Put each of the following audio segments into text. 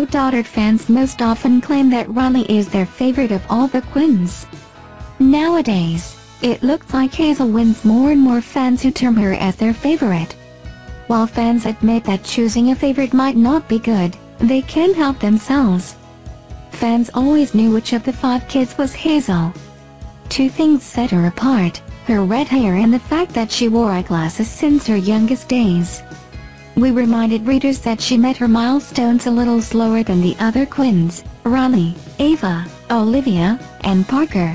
OutDaughtered fans most often claim that Riley is their favorite of all the quints. Nowadays, it looks like Hazel wins more and more fans who term her as their favorite. While fans admit that choosing a favorite might not be good, they can't help themselves. Fans always knew which of the 5 kids was Hazel. 2 things set her apart: her red hair and the fact that she wore eyeglasses since her youngest days. We reminded readers that she met her milestones a little slower than the other quints, Riley, Ava, Olivia, and Parker.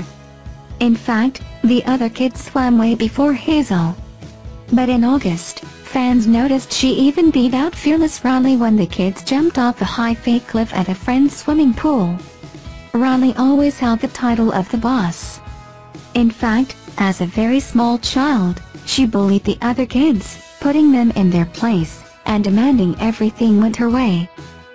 In fact, the other kids swam way before Hazel. But in August, fans noticed she even beat out fearless Riley when the kids jumped off a high fake cliff at a friend's swimming pool. Riley always held the title of the boss. In fact, as a very small child, she bullied the other kids, putting them in their place, and demanding everything went her way.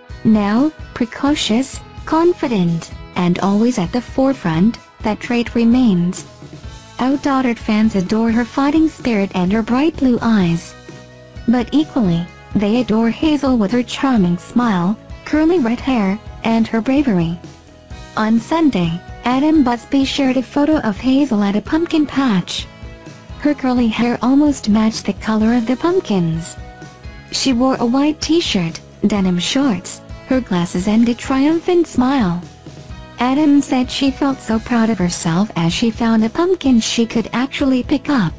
Now, precocious, confident, and always at the forefront, that trait remains. OutDaughtered fans adore her fighting spirit and her bright blue eyes. But equally, they adore Hazel with her charming smile, curly red hair, and her bravery. On Sunday, Hazel Busby shared a photo of Hazel at a pumpkin patch. Her curly hair almost matched the color of the pumpkins. She wore a white t-shirt, denim shorts, her glasses and a triumphant smile. Hazel said she felt so proud of herself as she found a pumpkin she could actually pick up.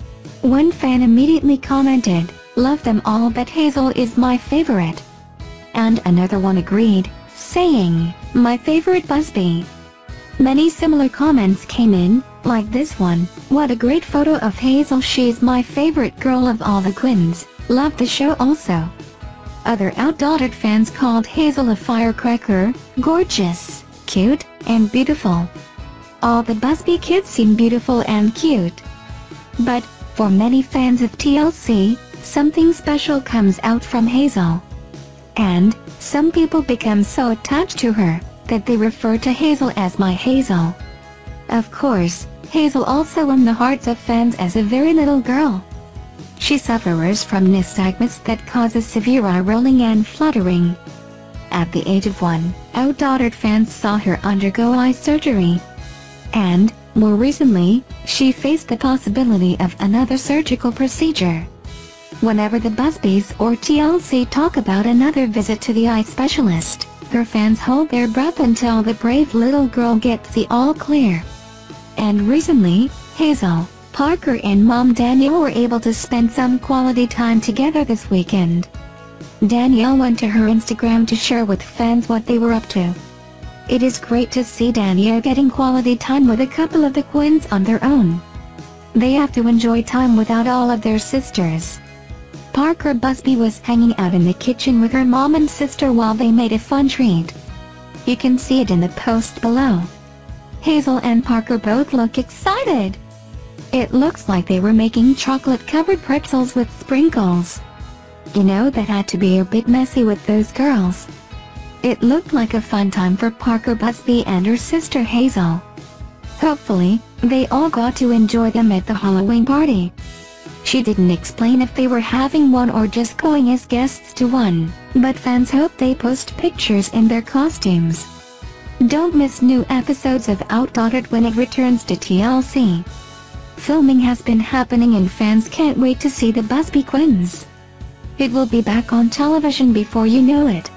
One fan immediately commented, "Love them all but Hazel is my favorite." And another one agreed, saying, "My favorite Busby." Many similar comments came in, like this one, "What a great photo of Hazel, she's my favorite girl of all the quints, love the show also." Other OutDaughtered fans called Hazel a firecracker, gorgeous, cute, and beautiful. All the Busby kids seem beautiful and cute. But, for many fans of TLC, something special comes out from Hazel. And, some people become so attached to her, that they refer to Hazel as my Hazel. Of course, Hazel also won the hearts of fans as a very little girl. She suffers from nystagmus that causes severe eye rolling and fluttering. At the age of 1, OutDaughtered fans saw her undergo eye surgery. And, more recently, she faced the possibility of another surgical procedure. Whenever the Busbys or TLC talk about another visit to the eye specialist, her fans hold their breath until the brave little girl gets the all clear. And recently, Hazel, Parker and mom Danielle were able to spend some quality time together this weekend. Danielle went to her Instagram to share with fans what they were up to. It is great to see Danielle getting quality time with a couple of the quints on their own. They have to enjoy time without all of their sisters. Parker Busby was hanging out in the kitchen with her mom and sister while they made a fun treat. You can see it in the post below. Hazel and Parker both look excited. It looks like they were making chocolate-covered pretzels with sprinkles. You know, that had to be a bit messy with those girls. It looked like a fun time for Parker Busby and her sister Hazel. Hopefully, they all got to enjoy them at the Halloween party. She didn't explain if they were having one or just going as guests to one, but fans hope they post pictures in their costumes. Don't miss new episodes of OutDaughtered when it returns to TLC. Filming has been happening and fans can't wait to see the Busby quints. It will be back on television before you know it.